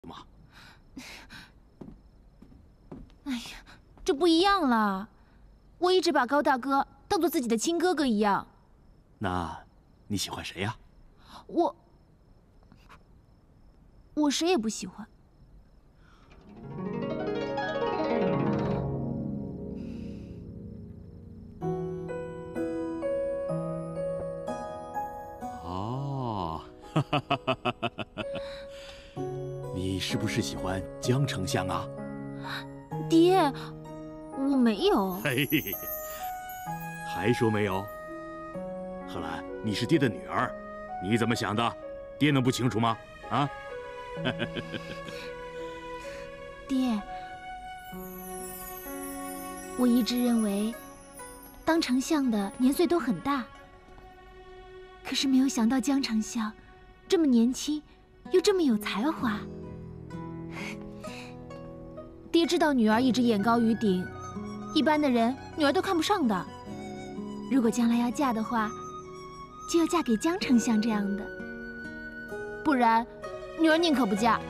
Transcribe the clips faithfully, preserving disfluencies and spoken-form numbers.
吗？ 哎呀，这不一样了。我一直把高大哥当做自己的亲哥哥一样。 那你喜欢谁呀？ 我，我谁也不喜欢。 哦，哈哈哈哈哈哈！你是不是喜欢江丞相啊？ 爹，我没有。 嘿嘿嘿，还说没有？贺兰，你是爹的女儿，你怎么想的？爹能不清楚吗？啊？ 爹，我一直认为当丞相的年岁都很大，可是没有想到江丞相这么年轻，又这么有才华。爹知道女儿一直眼高于顶，一般的人女儿都看不上的。如果将来要嫁的话，就要嫁给江丞相这样的，不然女儿宁可不嫁。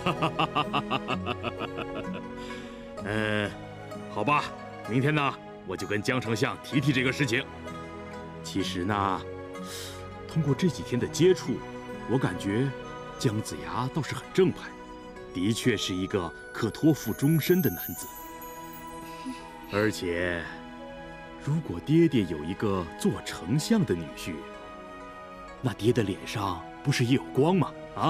呃，好吧，明天呢，我就跟江丞相提提这个事情。其实呢，通过这几天的接触，我感觉姜子牙倒是很正派，的确是一个可托付终身的男子。而且，如果爹爹有一个做丞相的女婿，那爹的脸上不是也有光吗？啊？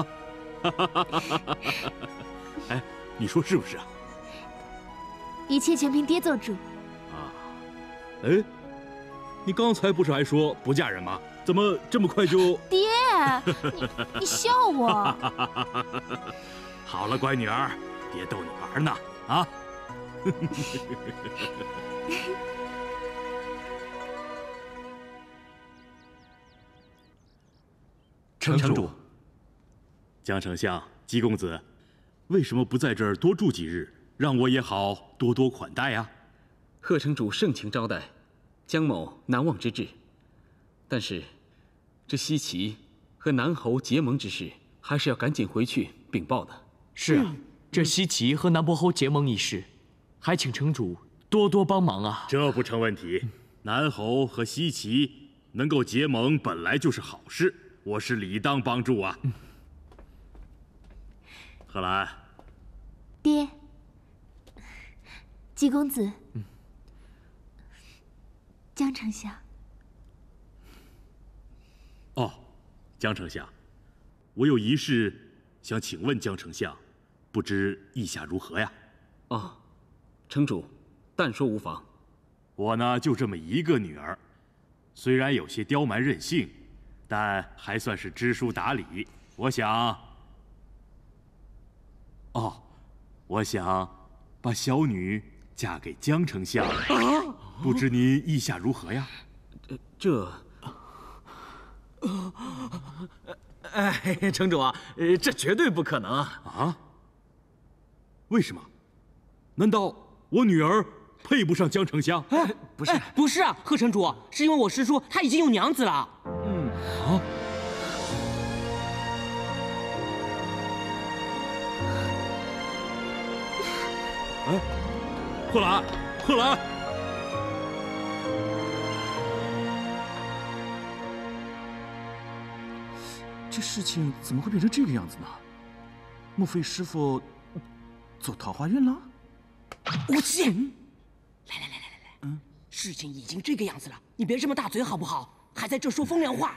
哎，你说是不是啊？ 一切全凭爹做主。 啊，哎，你刚才不是还说不嫁人吗？怎么这么快就…… 爹，你你笑我？ 好了，乖女儿，别逗你玩呢，啊！ 城主， 江丞相、姬公子，为什么不在这儿多住几日，让我也好多多款待呀？ 贺城主盛情招待，江某难忘之至。但是，这西岐和南侯结盟之事，还是要赶紧回去禀报的。 是啊，这西岐和南伯侯结盟一事，还请城主多多帮忙啊！ 这不成问题。南侯和西岐能够结盟，本来就是好事，我是理当帮助啊。嗯、贺兰， 爹，姬公子，嗯、江丞相。 哦，江丞相，我有一事想请问江丞相，不知意下如何呀？ 哦，城主，但说无妨。 我呢，就这么一个女儿，虽然有些刁蛮任性，但还算是知书达理。我想，哦，我想把小女嫁给江丞相，啊、不知您意下如何呀？ 这。 哎，城主啊，这绝对不可能啊！ 啊？为什么？难道我女儿配不上江丞相？ 哎，不是，不是啊，贺城主，是因为我师叔他已经有娘子了。 嗯啊。哎，贺兰，贺兰。 这事情怎么会变成这个样子呢？莫非师傅走桃花运了？ 无忌，来来来来来来，嗯，事情已经这个样子了，你别这么大嘴好不好？还在这说风凉话。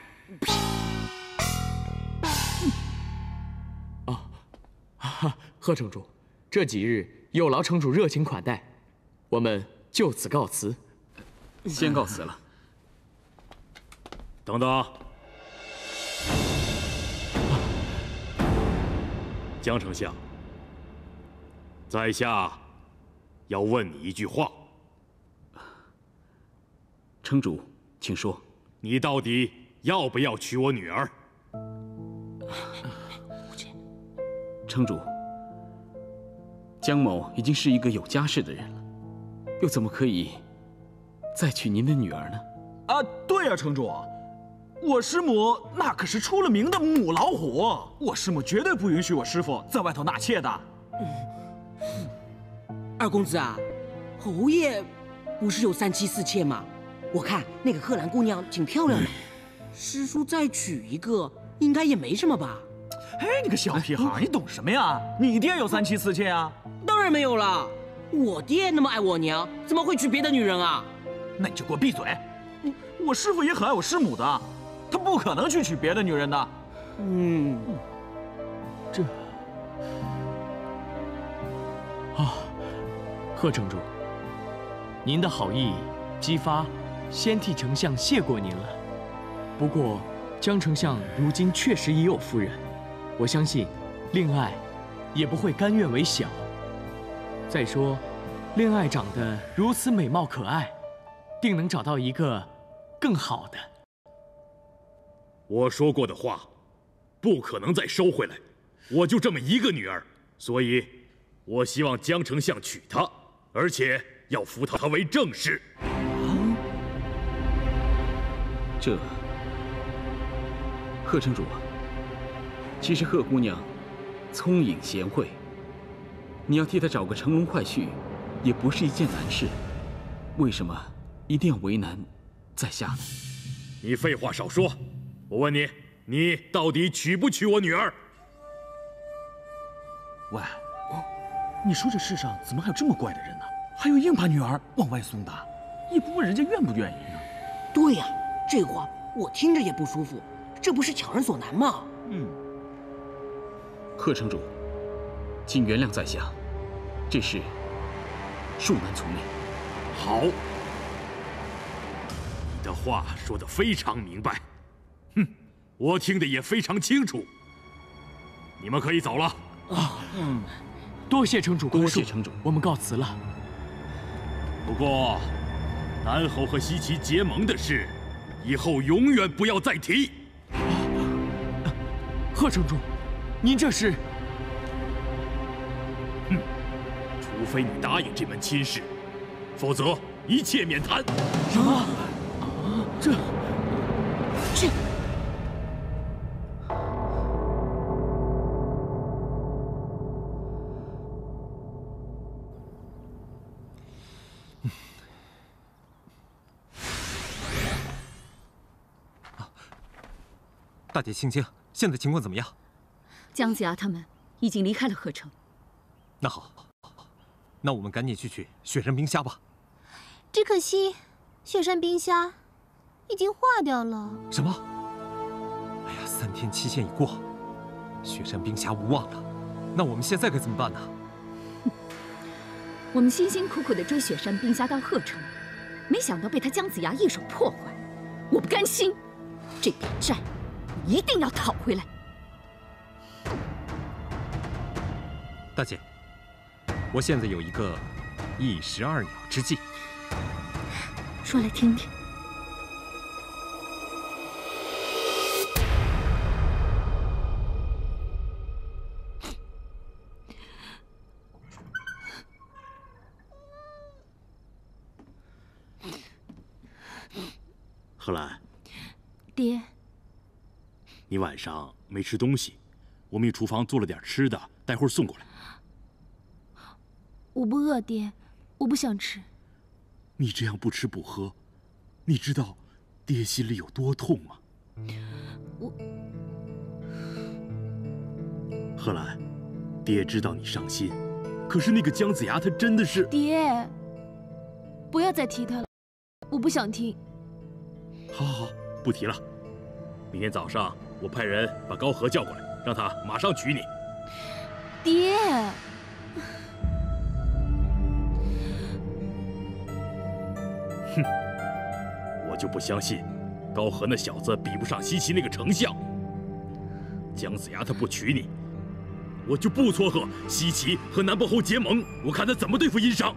啊，哈，贺城主，这几日有劳城主热情款待，我们就此告辞。 先告辞了。 等等。江丞相，在下要问你一句话。 城主，请说。 你到底要不要娶我女儿？ 城主，江某已经是一个有家室的人了，又怎么可以再娶您的女儿呢？ 啊，对呀，城主， 我师母那可是出了名的母老虎，我师母绝对不允许我师傅在外头纳妾的。 嗯、二公子啊，侯爷不是有三妻四妾吗？我看那个贺兰姑娘挺漂亮的，师叔再娶一个应该也没什么吧？ 哎，你个小屁孩，你懂什么呀？你爹有三妻四妾啊？ 当然没有了，我爹那么爱我娘，怎么会娶别的女人啊？ 那你就给我闭嘴！我师父也很爱我师母的，他不可能去娶别的女人的。 嗯， 这啊，贺城主，您的好意激发，先替丞相谢过您了。不过江丞相如今确实已有夫人，我相信令爱也不会甘愿为小。再说，令爱长得如此美貌可爱，定能找到一个更好的。 我说过的话，不可能再收回来。我就这么一个女儿，所以，我希望江丞相娶她，而且要扶她为正室。 这，贺城主，其实贺姑娘聪颖贤惠，你要替她找个乘龙快婿，也不是一件难事。为什么一定要为难在下呢？ 你废话少说，我问你，你到底娶不娶我女儿？ 喂，你说这世上怎么还有这么怪的人呢？还有硬把女儿往外送的，也不问人家愿不愿意呢？ 对呀，这话我听着也不舒服，这不是强人所难吗？ 嗯。 贺城主，请原谅在下，这事恕难从命。 好，你的话说得非常明白，哼，我听得也非常清楚。你们可以走了。 啊，嗯，多谢城主宽恕， 多谢城主， 我们告辞了。 不过，南侯和西岐结盟的事，以后永远不要再提。 贺城主，您这是…… 哼，除非你答应这门亲事，否则一切免谈。 什么？这…… 这…… 大姐，青青，现在情况怎么样？ 姜子牙他们已经离开了贺城。 那好，那我们赶紧去取雪山冰虾吧。 只可惜，雪山冰虾已经化掉了。 什么？哎呀，三天期限已过，雪山冰虾无望了。那我们现在该怎么办呢？ 我们辛辛苦苦的追雪山冰虾到贺城，没想到被他姜子牙一手破坏，我不甘心，这笔债一定要讨回来。 大姐，我现在有一个一石二鸟之计， 说来听听。 贺兰， 爹， 你晚上没吃东西，我们去厨房做了点吃的，待会儿送过来。 我不饿，爹，我不想吃。 你这样不吃不喝，你知道爹心里有多痛吗？ 我， 贺兰，爹知道你伤心，可是那个姜子牙他真的是…… 爹，不要再提他了，我不想听。 好，好，好，不提了。明天早上我派人把高和叫过来，让他马上娶你。 爹。 哼，我就不相信，高和那小子比不上西岐那个丞相。姜子牙他不娶你，我就不撮合西岐和南伯侯结盟，我看他怎么对付殷商。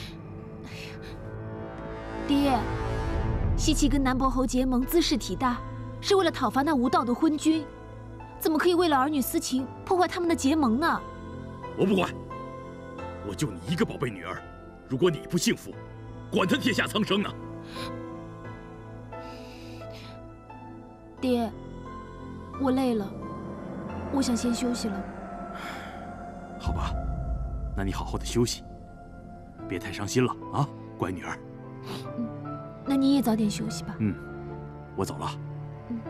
爹，西岐跟南伯侯结盟，兹事体大，是为了讨伐那无道的昏君，怎么可以为了儿女私情破坏他们的结盟呢？ 我不管，我就你一个宝贝女儿，如果你不幸福，管他天下苍生呢！ 爹，我累了，我想先休息了。 好吧，那你好好的休息，别太伤心了啊，乖女儿。 嗯，那你也早点休息吧。 嗯，我走了。 嗯。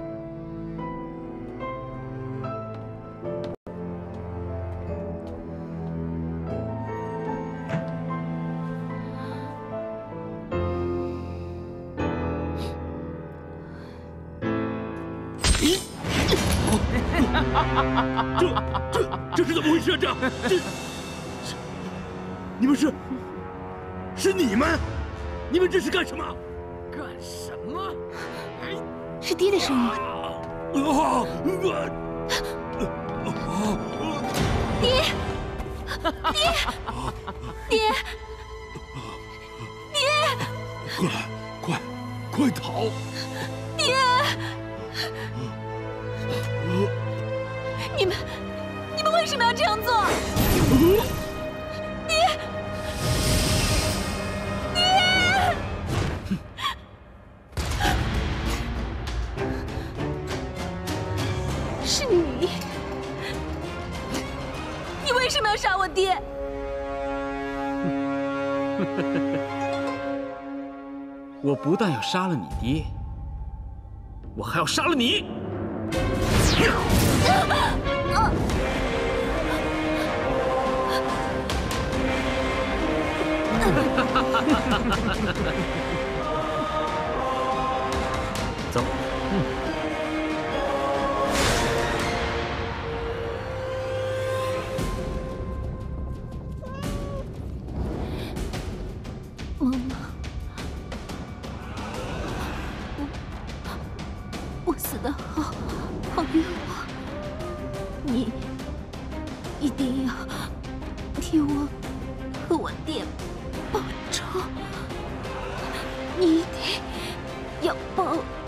这这这是怎么回事？这这这，你们是是你们？你们这是干什么？ 干什么？ 是爹的声音。 啊！ 爹，爹，爹，爹！ 快来，快，快逃！ 爹！你们，你们为什么要这样做？爹，爹！是你，你为什么要杀我爹？ 我不但要杀了你爹，我还要杀了你！走。嗯。 妈妈，我我死得好好冤枉，你一定要替我和我爹报仇，你一定要报。